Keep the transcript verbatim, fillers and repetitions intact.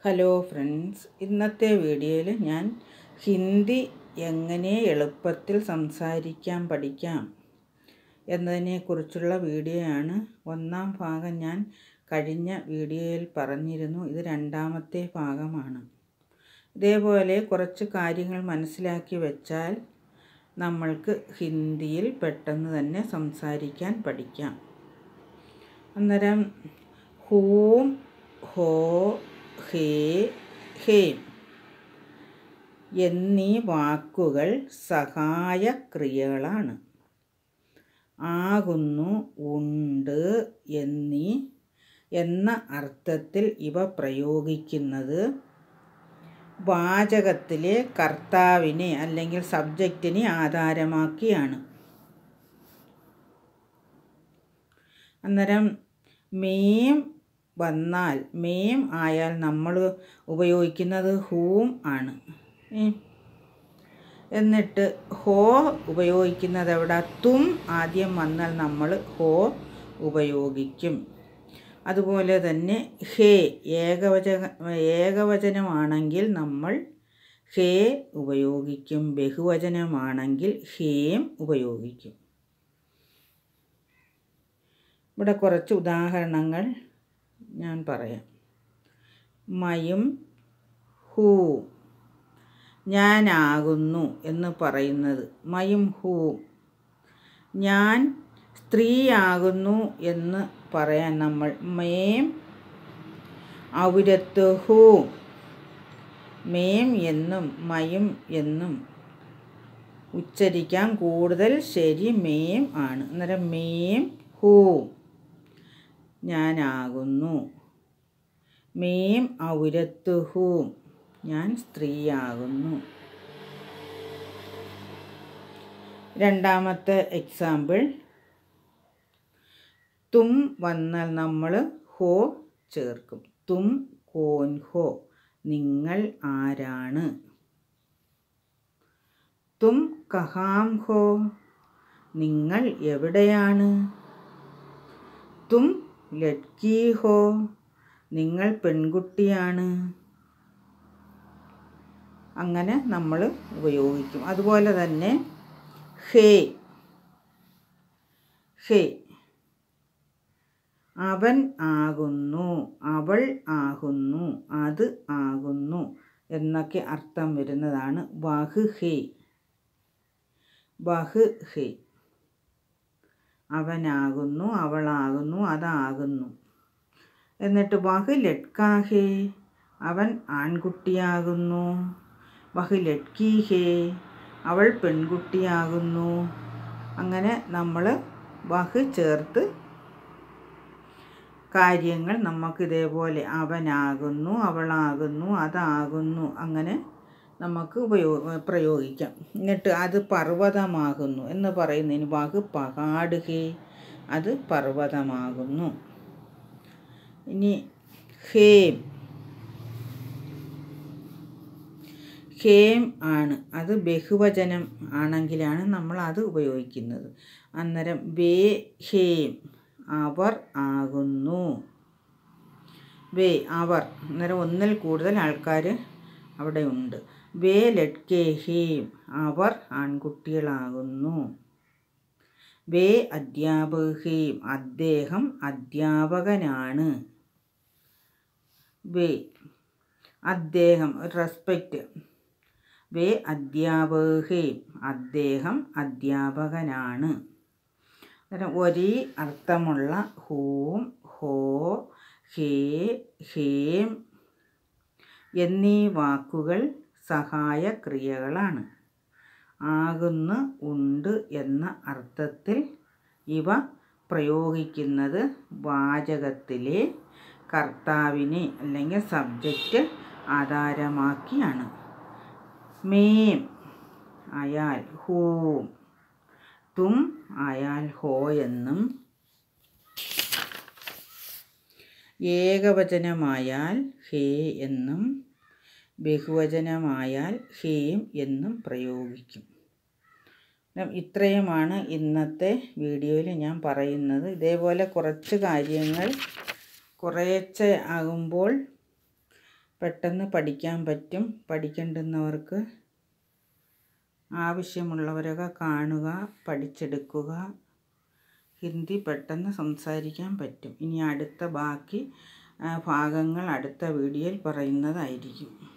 Hello friends, ഇന്നത്തെ വീഡിയോയിൽ ഞാൻ ഹിന്ദി എങ്ങനെ എളുപ്പത്തിൽ സംസാരിക്കാൻ പഠിക്കാം എന്നതിനെക്കുറിച്ചുള്ള വീഡിയോയാണ്. ഒന്നാം ഭാഗം ഞാൻ കഴിഞ്ഞ വീഡിയോയിൽ പറഞ്ഞിരുന്നു. ഇത് രണ്ടാമത്തെ ഭാഗമാണ്. ഇതേപോലെ കുറച്ച് കാര്യങ്ങൾ മനസ്സിലാക്കി വെച്ചാൽ നമ്മൾക്ക് ഹിന്ദിയിൽ പെട്ടെന്ന് തന്നെ സംസാരിക്കാൻ പഠിക്കാം. അന്നേരം ഹൂം, ഹോ, ഹേ, ഹേം എന്നീ വാക്കുകൾ സഹായക്രിയകളാണ്. ആകുന്നു, ഉണ്ട് എന്നീ എന്ന അർത്ഥത്തിൽ ഇവ പ്രയോഗിക്കുന്നത് വാചകത്തിലെ കർത്താവിനെ അല്ലെങ്കിൽ സബ്ജക്റ്റിനെ ആധാരമാക്കിയാണ്. അന്നേരം മേം വന്നാൽ, മേം ആയാൽ നമ്മൾ ഉപയോഗിക്കുന്നത് ഹൂം ആണ്. എന്നിട്ട് ഹോ ഉപയോഗിക്കുന്നത് എവിടെ? തും ആദ്യം വന്നാൽ നമ്മൾ ഹോ ഉപയോഗിക്കും. അതുപോലെ തന്നെ ഹേ ഏകവചന ഏകവചനമാണെങ്കിൽ നമ്മൾ ഹേ ഉപയോഗിക്കും. ബഹുവചനമാണെങ്കിൽ ഹേം ഉപയോഗിക്കും. ഇവിടെ കുറച്ച് ഉദാഹരണങ്ങൾ ഞാൻ പറയാം. മയും ഹൂ, ഞാനാകുന്നു എന്ന് പറയുന്നത് മയും ഹൂ. ഞാൻ സ്ത്രീയാകുന്നു എന്ന് പറയാൻ നമ്മൾ മേം ഔരത്ത് ഹൂ. മേം എന്നും മയും എന്നും ഉച്ചരിക്കാൻ കൂടുതൽ ശരി മേം ആണ്. അന്നേരം മേം ഹൂ, ഞാനാകുന്നു. മേം ഔരത്ത് ഹൂ, ഞാൻ സ്ത്രീയാകുന്നു. രണ്ടാമത്തെ എക്സാമ്പിൾ, തും വന്നാൽ നമ്മൾ ഹോ ചേർക്കും. തും കോൻ ഹോ, നിങ്ങൾ ആരാണ്. തും കഹാം ഹോ, നിങ്ങൾ എവിടെയാണ്. തും ലഡ്കി ഹോ, നിങ്ങൾ പെൺകുട്ടിയാണ്. അങ്ങനെ നമ്മൾ ഉപയോഗിക്കും. അതുപോലെ തന്നെ ഹേ, ഹേ അവൻ ആകുന്നു, അവൾ ആകുന്നു, അത് ആകുന്നു എന്നൊക്കെ അർത്ഥം വരുന്നതാണ് വഹ് ഹേ. വഹ് ഹേ അവനാകുന്നു, അവളാകുന്നു, അതാകുന്നു. എന്നിട്ട് വഹ് ലഡ്കാ ഹേ, അവൻ ആൺകുട്ടിയാകുന്നു. വഹ് ലഡ്കി ഹേ, അവൾ പെൺകുട്ടിയാകുന്നു. അങ്ങനെ നമ്മൾ വഹ് ചേർത്ത് കാര്യങ്ങൾ നമുക്ക് ഇതേപോലെ അവനാകുന്നു, അവളാകുന്നു, അതാകുന്നു അങ്ങനെ നമുക്ക് ഉപയോഗ പ്രയോഗിക്കാം. എന്നിട്ട് അത് പർവ്വതമാകുന്നു എന്ന് പറയുന്നതിന് വഹ് പഹാഡ് ഹേ, അത് പർവ്വതമാകുന്നു. ഇനി ഹേം, ഹേം ആണ്, അത് ബഹുവചനം ആണെങ്കിലാണ് നമ്മൾ അത് ഉപയോഗിക്കുന്നത്. അന്നേരം വേ ഹേം, അവർ ആകുന്നു. വേ അവർ, അന്നേരം ഒന്നിൽ കൂടുതൽ ആൾക്കാർ അവിടെ ഉണ്ട്. വേ ലഡ്കേ ഹേം, അവർ ആൺകുട്ടികളാകുന്നു. വേ അധ്യാപക് ഹേം, അദ്ദേഹം അധ്യാപകനാണ്. വേ അദ്ദേഹം, റെസ്പെക്റ്റ്. വേ അധ്യാപക് ഹേം, അദ്ദേഹം അധ്യാപകനാണ്. ഒരേ അർത്ഥമുള്ള ഹൂം, ഹോ, ഹേ, ഹേം എന്നീ വാക്കുകൾ സഹായക്രിയകളാണ്. ആകുന്നു, ഉണ്ട് എന്ന അർത്ഥത്തിൽ ഇവ പ്രയോഗിക്കുന്നത് വാചകത്തിലെ കർത്താവിനെ അല്ലെങ്കിൽ സബ്ജക്റ്റ് ആധാരമാക്കിയാണ്. മേം ആയാൽ ഹൂം, തും ആയാൽ ഹോ എന്നും, ഏകവചനമായാൽ ഹേ എന്നും, ബഹുവചനമായാൽ ഹേം എന്നും പ്രയോഗിക്കും. ഇത്രയുമാണ് ഇന്നത്തെ വീഡിയോയിൽ ഞാൻ പറയുന്നത്. ഇതേപോലെ കുറച്ച് കാര്യങ്ങൾ കുറേശ്ശെ ആകുമ്പോൾ പെട്ടെന്ന് പഠിക്കാൻ പറ്റും. പഠിക്കേണ്ടുന്നവർക്ക് ആവശ്യമുള്ളവരൊക്കെ കാണുക, പഠിച്ചെടുക്കുക. ഹിന്ദി പെട്ടെന്ന് സംസാരിക്കാൻ പറ്റും. ഇനി അടുത്ത ബാക്കി ഭാഗങ്ങൾ അടുത്ത വീഡിയോയിൽ പറയുന്നതായിരിക്കും.